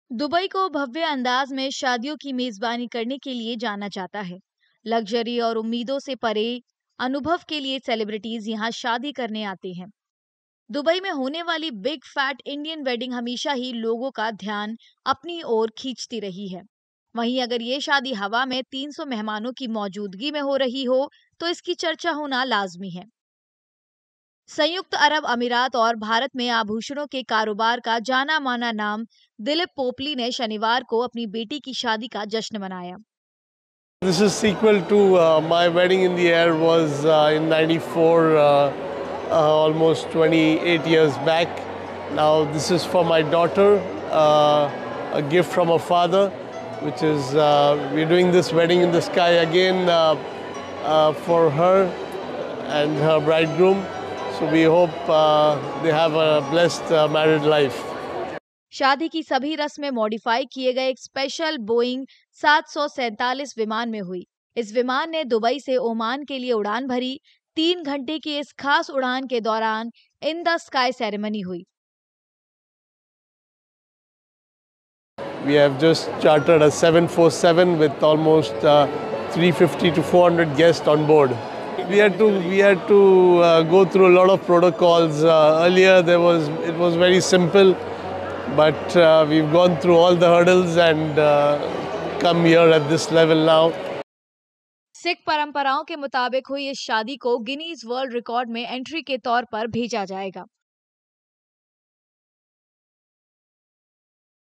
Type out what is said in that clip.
Dubai को भव्य अंदाज में शादियों की मेजबानी करने के लिए जाना जाता है। लग्जरी और उम्मीदों से परे अनुभव के लिए सेलिब्रिटीज यहाँ शादी करने आते हैं। दुबई में होने वाली बिग फैट इंडियन वेडिंग हमेशा ही लोगों का ध्यान अपनी ओर खींचती रही है। वहीं अगर ये शादी हवा में 300 मेहमानों की मौजूदगी में हो रही हो, तो इसकी चर्चा होना लाजमी है। संयुक्त अरब अमीरात और भारत में आभूषणों के कारोबार का जाना माना नाम दिलीप पोपली ने शनिवार को अपनी बेटी की शादी का जश्न मनाया। This is sequel to my wedding in the air was in '94, almost 28 years back. Now this is for my daughter, a gift from her father, which is we're doing this wedding in the sky again for her and her bridegroom. So we hope they have a blessed married life. शादी की सभी रस्में modify किए गए एक special Boeing 747 विमान में हुई। इस विमान ने दुबई से ओमान के लिए उड़ान भरी। 3 घंटे की इस खास उड़ान के दौरान इन द स्काई सेरेमनी हुई। We have just chartered a 747 with almost 350 to 400 guests on board. We had to go through a lot of protocols. Earlier it was very simple, but we've gone through all the hurdles and come here at this level now. Sikh परंपराओं के मुताबिक हुई इस शादी को Guinness world record में entry के तौर पर भेजा जाएगा।